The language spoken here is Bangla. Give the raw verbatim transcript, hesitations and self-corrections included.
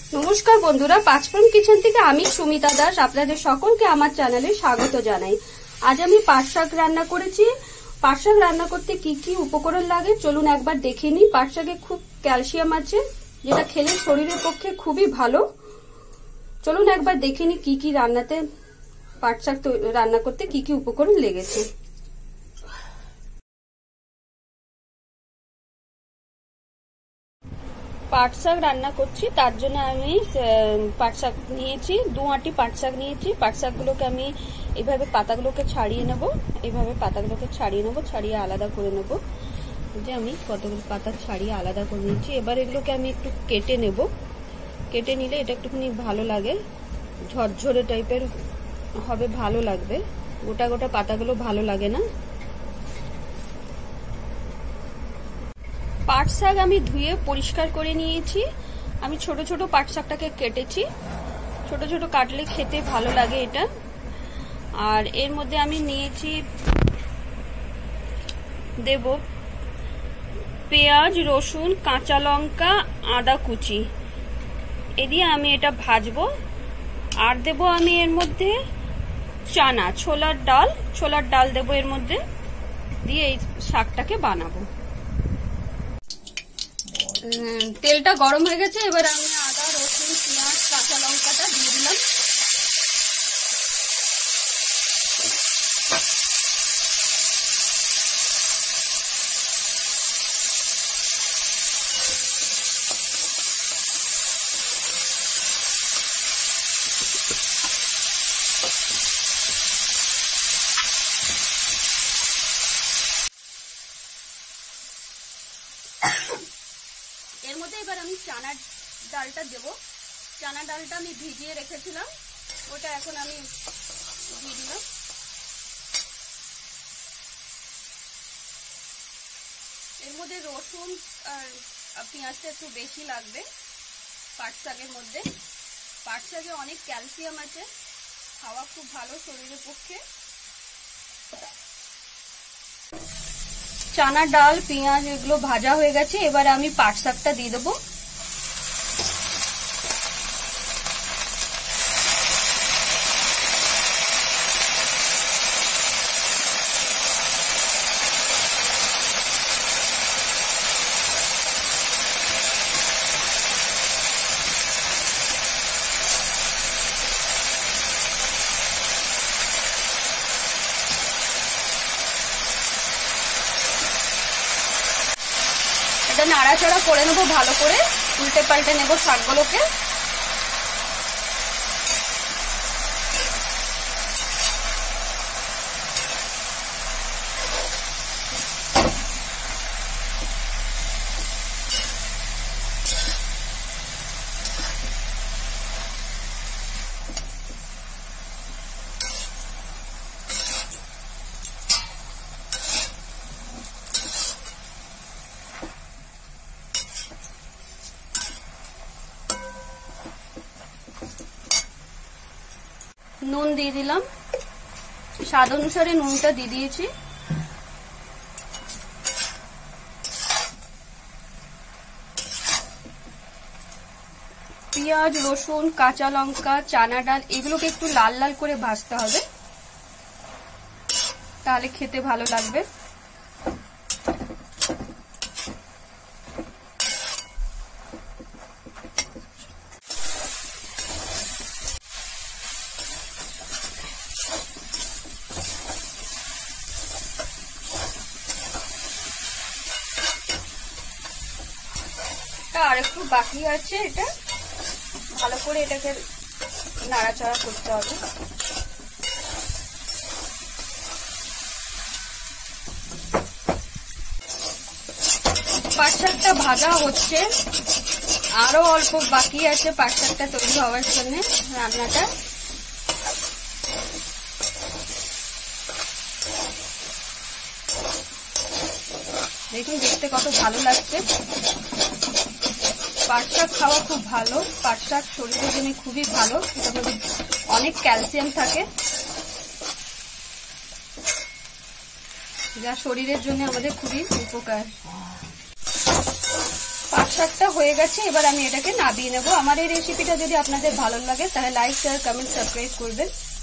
নমস্কার বন্ধুরা, পাঁচফোড়ন কিচেন থেকে আমি সুমিতা দাস আপনাদের সকলকে আমার চ্যানেলে স্বাগত জানাই। আজ আমি পাট শাক রান্না করেছি। পাট শাক রান্না করতে কি কি উপকরণ লাগে চলুন একবার দেখে নিই। পাট শাকে খুব ক্যালসিয়াম আছে, যেটা খেলে শরীরের পক্ষে খুবই ভালো। চলুন একবার দেখে নিই কি কি রান্নাতে পাট শাক রান্না করতে কি কি উপকরণ লেগেছে। পাট শাক রান্না করছি, তার জন্য আমি পাট শাক নিয়েছি, দু আঁটি পাট শাক নিয়েছি। পাট শাকগুলোকে আমি এইভাবে পাতাগুলোকে ছাড়িয়ে নেব, এইভাবে পাতাগুলোকে ছাড়িয়ে নেব, ছাড়িয়ে আলাদা করে নেব। যে আমি কতগুলো পাতা ছাড়িয়ে আলাদা করে নিয়েছি। এবার এগুলোকে আমি একটু কেটে নেব। কেটে নিলে এটা একটুখানি ভালো লাগে, ঝরঝরে টাইপের হবে, ভালো লাগবে। গোটা গোটা পাতাগুলো ভালো লাগে না। পাট শাক আমি ধুয়ে পরিষ্কার করে নিয়েছি। আমি ছোট ছোট পাট শাকটাকে কেটেছি, ছোট ছোট কাটলে খেতে ভালো লাগে এটা। আর এর মধ্যে আমি নিয়েছি দেব পেঁয়াজ, রসুন, কাঁচা লঙ্কা, আদা কুচি। এ দিয়ে আমি এটা ভাজবো। আর দেব আমি এর মধ্যে চানা, ছোলার ডাল, ছোলার ডাল দেব এর মধ্যে, দিয়ে এই শাকটাকে বানাবো। তেলটা গরম হয়ে গেছে, এবার আমি আদা, রসুন, পেঁয়াজ, কাঁচা লঙ্কাটা দিয়ে দিলাম। এর মধ্যে এবার আমি চানার ডালটা দেব। চানা ডালটা আমি ভিজিয়ে রেখেছিলাম, ওটা এখন আমি দিয়ে দিলাম। এর মধ্যে রসুন আর পেঁয়াজটা একটু বেশি লাগবে পাট শাকের মধ্যে। পাট শাকে অনেক ক্যালসিয়াম আছে, খাওয়া খুব ভালো শরীরের পক্ষে। চানা ডাল, পেঁয়াজ এগুলো ভাজা হয়ে গেছে, এবারে আমি পাট শাকটা দিয়ে দেবো। এটা নাড়াচাড়া করে নেবো ভালো করে, উল্টে পাল্টে নেবো শাকগুলোকে। নুন দিয়ে দিলাম, স্বাদ অনুসারে নুনটা দিয়ে দিয়েছি। পেঁয়াজ, রসুন, কাঁচা লঙ্কা, চানা ডাল এগুলোকে একটু লাল লাল করে ভাজতে হবে, তাহলে খেতে ভালো লাগবে। আর একটু বাকি আছে, এটা ভালো করে এটাকে নাড়াচাড়া করতে হবে। পাট শাকটা ভাজা হচ্ছে, আরো অল্প বাকি আছে পাট শাকটা তৈরি হওয়ার জন্য রান্নাটা। দেখুন দেখতে কত ভালো লাগছে। পাট শাক খাওয়া খুব ভালো, পাট শাক শরীরের জন্য খুবই ভালো, এটার মধ্যে অনেক ক্যালসিয়াম থাকে, যা শরীরের জন্য আমাদের খুবই উপকার। পাট শাকটা হয়ে গেছে, এবার আমি এটাকে নামিয়ে নেব। আমার এই রেসিপিটা যদি আপনাদের ভালো লাগে তাহলে লাইক শেয়ার কমেন্ট সাবস্ক্রাইব করবেন।